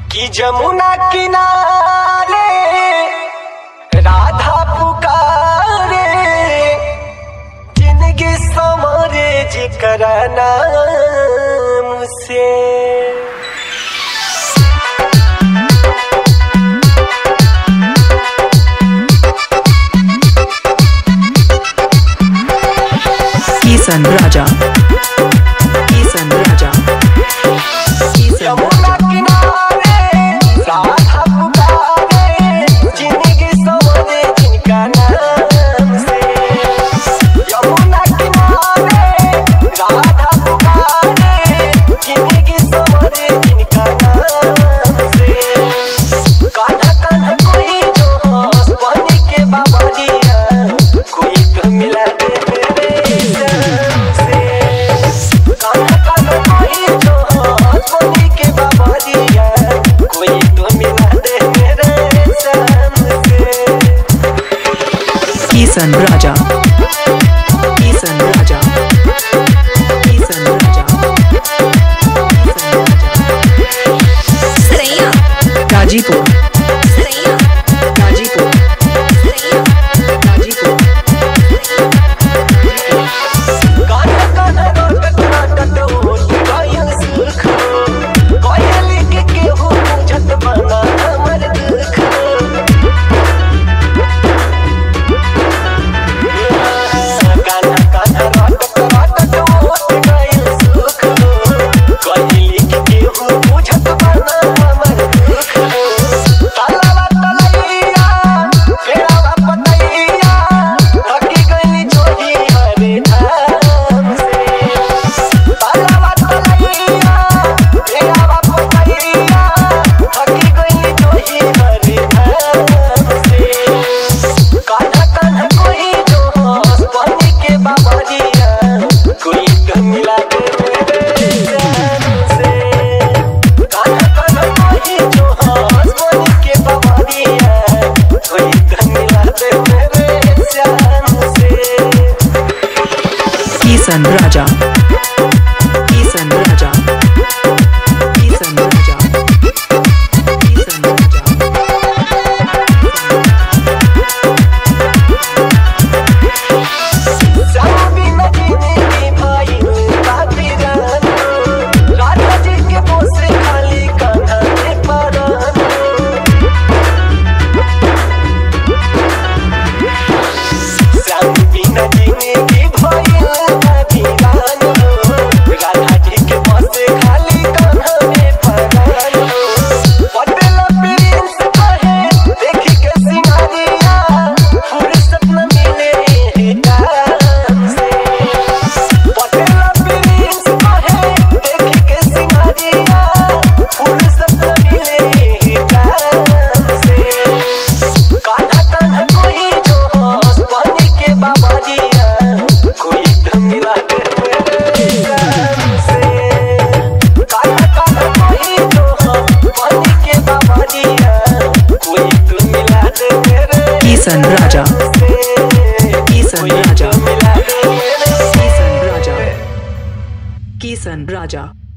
कि जमुना किनारे राधा पुकारे, जिंदगी संवरे जिकर नाम से। किशन राजा, किशन राजा, यमुना किनारे राधा पुकारे, जिंदगी संवरे जिनका नाम से। यमुना किनारे राधा पुकारे, जिंदगी संवरे जिनका नाम से। कान्हा कान्हा कोई जो हंस बनी के बाबरिया, कोई तो मिला दे मेरे जान से। कान्हा कान्हा कोई जो हंस बनी के बाबरिया, कोई तो मिला दे मेरे जान से। किशन राजा, किशन राजा, किशन राजा, श्रेया, गाजीपुर, श्रेया, गाजीपुर, गाजीपुर। कान्हा कान्हा रोटत नाटत होत गयल सुख, गयल के केहू बुझत बना हमर दुख। कान्हा कान्हा रोटत नाटत होत गयल सुख, गयल के केहू बुझत बना हमर दुख। तलवा तलैया फेरावा पतैया, थकी गइली जोही हरे धाम से। तलवा तलैया फेरावा पतैया, थकी गइली जोही हरे धाम से। कान्हा कान्हा कोई जो हंस बनी के बाबरिया, कोई तो मिला दे मेरे जान से। कान्हा कान्हा कोई जो हंस बनी के बाबरिया, कोई तो मिला दे मेरे जान से। किशन राजा, किशन राजा, किशन राजा, किशन राजा। साबी नदीने की भाई बातीरान, राधा जी के बोसे खाली कान्हा ने परान। साबी नदीने की भाई बातीरान, राधा जी के बोसे खाली कान्हा ने परान। पटेल प्रिंस कहे देखी के सिंगारिया, फुर्सत न मिले काम से। पटेल प्रिंस कहे देखी के सिंगारिया, फुर्सत न मिले काम से। कान्हा कान्हा कोई जो हंस बनी के बाबरिया, कोई तो मिला दे मेरे जान से। कान्हा कान्हा कोई जो हंस बनी के बाबरिया, कोई तो मिला दे मेरे किशन राजा, से। किशन कोई राजा, तो मिला दे मेरे किशन राजा, किशन राजा।